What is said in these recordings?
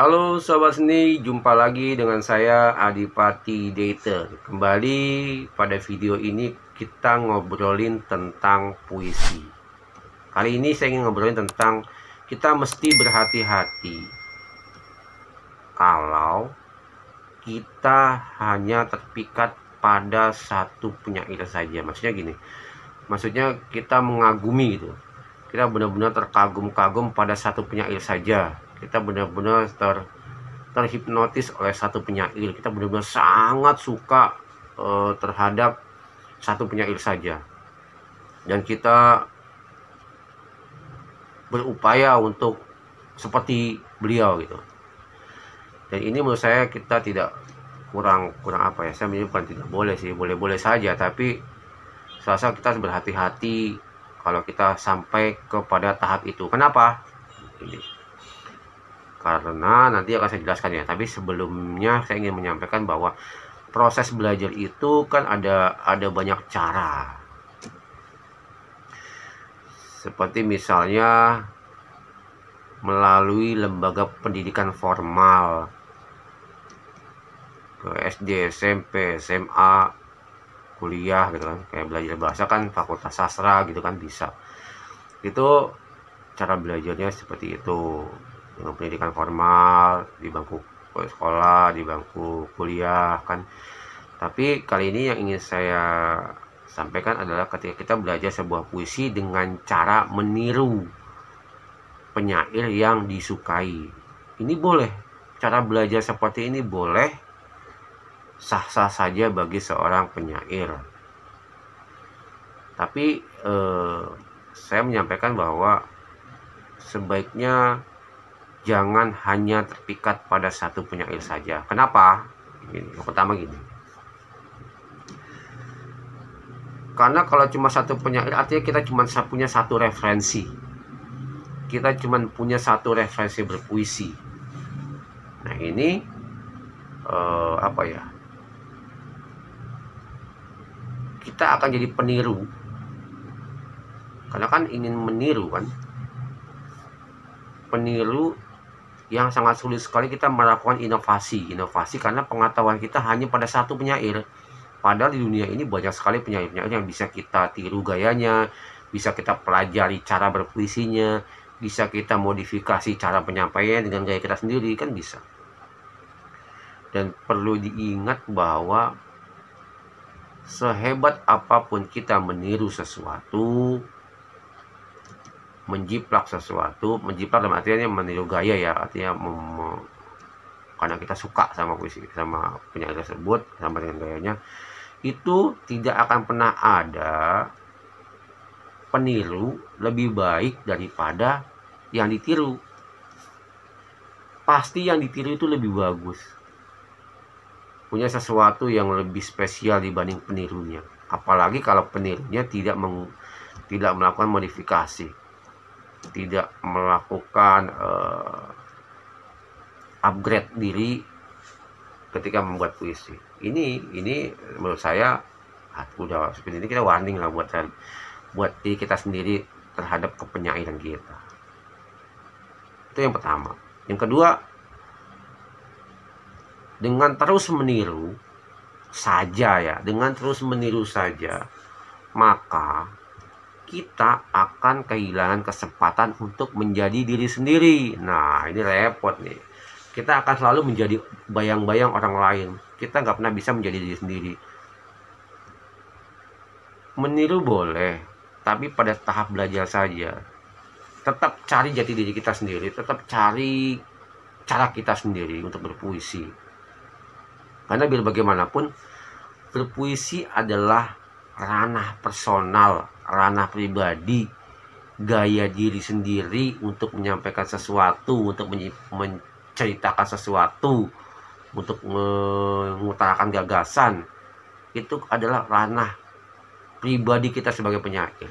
Halo Sobat Seni, jumpa lagi dengan saya Adipati Dater. Kembali pada video ini kita ngobrolin tentang puisi. Kali ini saya ingin ngobrolin tentang kita mesti berhati-hati kalau kita hanya terpikat pada satu penyair saja. Maksudnya gini, maksudnya kita mengagumi gitu. Kita benar-benar terkagum-kagum pada satu penyair saja. Kita benar-benar terhipnotis oleh satu penyair. Kita benar-benar sangat suka terhadap satu penyair saja, dan kita berupaya untuk seperti beliau gitu. Dan ini menurut saya kita tidak kurang apa ya, saya bukan tidak boleh sih, boleh-boleh saja, tapi saya kita harus berhati-hati kalau kita sampai kepada tahap itu. Kenapa? Ini karena nanti akan saya jelaskan ya, tapi sebelumnya saya ingin menyampaikan bahwa proses belajar itu kan ada banyak cara. Seperti misalnya melalui lembaga pendidikan formal, ke SD, SMP, SMA, kuliah gitu kan, kayak belajar bahasa kan fakultas sastra gitu kan, bisa. Itu cara belajarnya seperti itu, dengan pendidikan formal di bangku sekolah, di bangku kuliah kan. Tapi kali ini yang ingin saya sampaikan adalah ketika kita belajar sebuah puisi dengan cara meniru penyair yang disukai. Ini boleh, cara belajar seperti ini boleh, sah-sah saja bagi seorang penyair. Tapi saya menyampaikan bahwa sebaiknya jangan hanya terpikat pada satu penyair saja. Kenapa? Yang pertama gini, karena kalau cuma satu penyair artinya kita cuma punya satu referensi. Kita cuma punya satu referensi berpuisi. Nah ini apa ya? Kita akan jadi peniru. Karena kan ingin meniru kan. Peniru yang sangat sulit sekali kita melakukan inovasi karena pengetahuan kita hanya pada satu penyair. Padahal di dunia ini banyak sekali penyair-penyair yang bisa kita tiru gayanya, bisa kita pelajari cara berpuisinya, bisa kita modifikasi cara penyampaian dengan gaya kita sendiri, kan bisa. Dan perlu diingat bahwa sehebat apapun kita meniru sesuatu, menjiplak sesuatu, menjiplak dalam artinya meniru gaya ya, artinya karena kita suka sama puisi, sama penyair tersebut, sama dengan gayanya, itu tidak akan pernah ada peniru lebih baik daripada yang ditiru. Pasti yang ditiru itu lebih bagus, punya sesuatu yang lebih spesial dibanding penirunya. Apalagi kalau penirunya tidak melakukan modifikasi, tidak melakukan upgrade diri ketika membuat puisi. Ini menurut saya udah seperti ini, kita warning lah buat diri kita sendiri terhadap kepenyairan kita. Itu yang pertama. Yang kedua, dengan terus meniru saja maka kita akan kehilangan kesempatan untuk menjadi diri sendiri. Nah ini repot nih, kita akan selalu menjadi bayang-bayang orang lain, kita nggak pernah bisa menjadi diri sendiri. Meniru boleh, tapi pada tahap belajar saja. Tetap cari jati diri kita sendiri, tetap cari cara kita sendiri untuk berpuisi. Karena biar bagaimanapun, berpuisi adalah ranah personal, ranah pribadi, gaya diri sendiri untuk menyampaikan sesuatu, untuk menceritakan sesuatu, untuk mengutarakan gagasan. Itu adalah ranah pribadi kita sebagai penyair.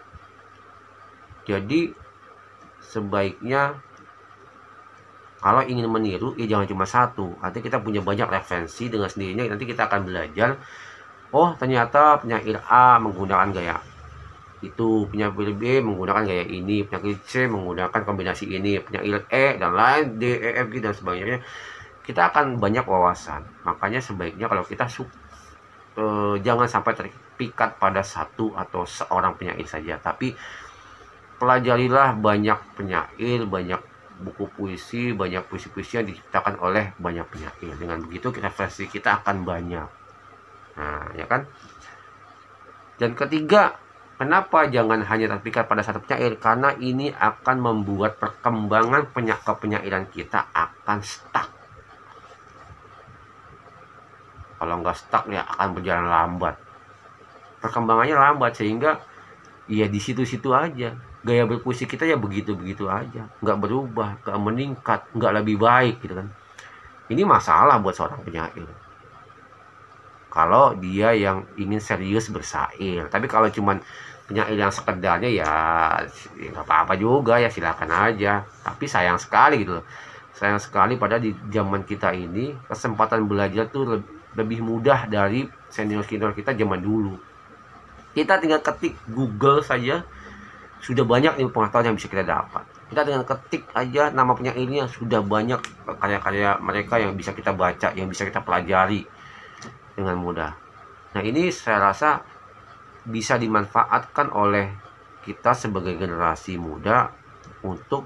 Jadi sebaiknya kalau ingin meniru, ya jangan cuma satu. Nanti kita punya banyak referensi, dengan sendirinya nanti kita akan belajar, oh ternyata penyair A menggunakan gaya itu, penyakit B menggunakan gaya ini, penyakit C menggunakan kombinasi ini, penyakit E dan lain, D, E, F, G dan sebagainya. Kita akan banyak wawasan. Makanya sebaiknya kalau kita jangan sampai terpikat pada satu atau seorang penyair saja, tapi pelajarilah banyak penyair, banyak buku puisi, banyak puisi-puisi yang diciptakan oleh banyak penyair. Dengan begitu versi kita akan banyak. Nah, ya kan? Dan ketiga, kenapa jangan hanya terpikat pada satu penyair? Karena ini akan membuat perkembangan kepenyairan kita akan stuck. Kalau nggak stuck ya akan berjalan lambat. Perkembangannya lambat sehingga ya di situ-situ aja. Gaya berpuisi kita ya begitu-begitu aja. Nggak berubah, nggak meningkat, nggak lebih baik gitu kan. Ini masalah buat seorang penyair. Kalau dia yang ingin serius bersair, tapi kalau cuman penyair yang sekedarnya ya nggak apa-apa juga, ya silakan aja. Tapi sayang sekali gitu loh, sayang sekali pada di zaman kita ini kesempatan belajar tuh lebih mudah dari senior kita zaman dulu. Kita tinggal ketik Google saja sudah banyak ilmu pengetahuan yang bisa kita dapat. Kita dengan ketik aja nama penyairnya sudah banyak karya-karya mereka yang bisa kita baca, yang bisa kita pelajari dengan mudah. Nah, ini saya rasa bisa dimanfaatkan oleh kita sebagai generasi muda untuk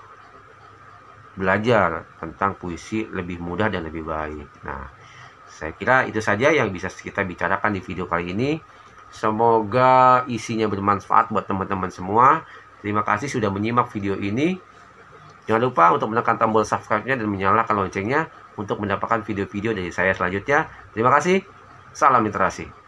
belajar tentang puisi lebih mudah dan lebih baik. Nah, saya kira itu saja yang bisa kita bicarakan di video kali ini. Semoga isinya bermanfaat buat teman-teman semua. Terima kasih sudah menyimak video ini. Jangan lupa untuk menekan tombol subscribe-nya dan menyalakan loncengnya untuk mendapatkan video-video dari saya selanjutnya. Terima kasih. Salam literasi.